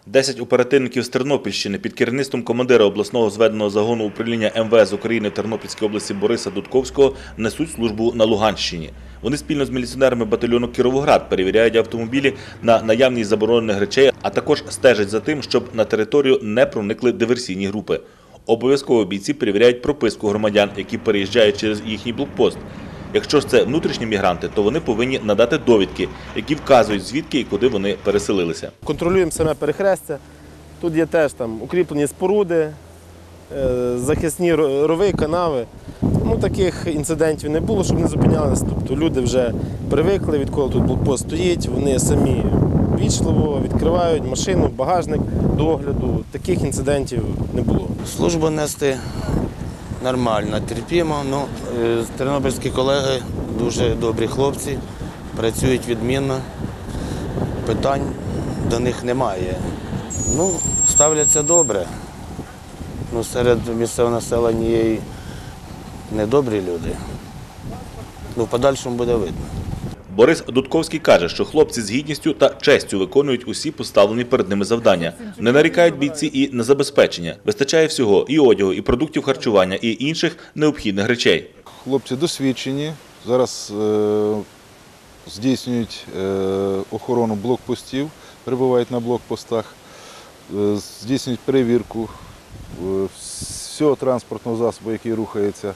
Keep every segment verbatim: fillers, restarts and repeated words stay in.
Десять оперативників з Тернопільщини під керівництвом командира обласного зведеного загону управління ем ве ес України в Тернопільській області Бориса Дудковського несуть службу на Луганщині. Вони спільно з міліціонерами батальйону «Кіровоград» перевіряють автомобілі на наявність заборонених речей, а також стежать за тим, щоб на територію не проникли диверсійні групи. Обов'язково бійці перевіряють прописку громадян, які переїжджають через їхній блокпост. Якщо ж це внутрішні мігранти, то вони повинні надати довідки, які вказують, звідки і куди вони переселилися. Контролюємо саме перехрестя. Тут є теж там укріплені споруди, захисні рови, канави. Ну, таких інцидентів не було, щоб не зупинялися. Тобто люди вже привикли, відколи тут блокпост стоїть, вони самі вічливо відкривають машину, багажник до огляду. Таких інцидентів не було. Службу нести нормально, терпімо. Ну, тернопільські колеги дуже добрі хлопці, працюють відмінно, питань до них немає. Ну, ставляться добре. Ну, серед місцевого населення є й недобрі люди. Ну, в подальшому буде видно. Борис Дудковський каже, що хлопці з гідністю та честю виконують усі поставлені перед ними завдання. Не нарікають бійці і на забезпечення. Вистачає всього – і одягу, і продуктів харчування, і інших необхідних речей. Хлопці досвідчені, зараз е, здійснюють е, охорону блокпостів, перебувають на блокпостах, е, здійснюють перевірку е, всього транспортного засобу, який рухається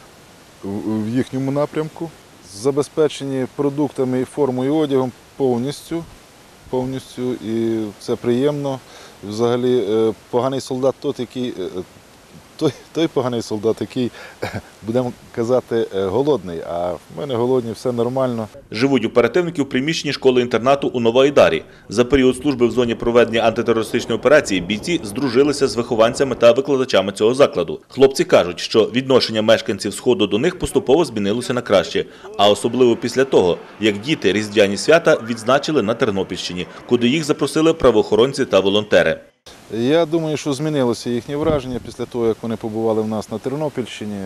в, в їхньому напрямку. Забезпечені продуктами, формою і одягом повністю, повністю, і це приємно. Взагалі, поганий солдат той, який, той, той поганий солдат, який, будемо казати, голодний, а в мене голодні, все нормально. Живуть оперативники в приміщенні школи-інтернату у Новоайдарі. За період служби в зоні проведення антитерористичної операції бійці здружилися з вихованцями та викладачами цього закладу. Хлопці кажуть, що відношення мешканців Сходу до них поступово змінилося на краще, а особливо після того, як діти різдвяні свята відзначили на Тернопільщині, куди їх запросили правоохоронці та волонтери. Я думаю, що змінилося їхнє враження після того, як вони побували в нас на Тернопільщині.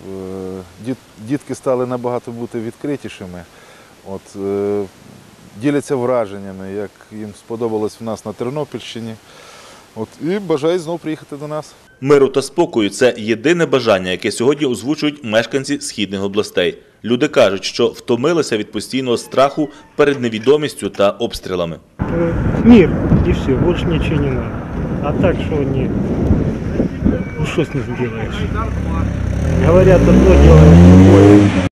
Дітки стали набагато бути відкритішими, от, діляться враженнями, як їм сподобалось в нас на Тернопільщині. От, і бажають знову приїхати до нас. Миру та спокою – це єдине бажання, яке сьогодні озвучують мешканці східних областей. Люди кажуть, що втомилися від постійного страху перед невідомістю та обстрілами. Мир и все, больше ничего не надо. А так, что не, ну что с ним сделаешь? Говорят, одно делаешь, другое.